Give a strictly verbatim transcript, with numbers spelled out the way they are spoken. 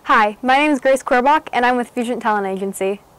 Hi, my name is Grace Korbach, and I'm with Fusion Talent Agency.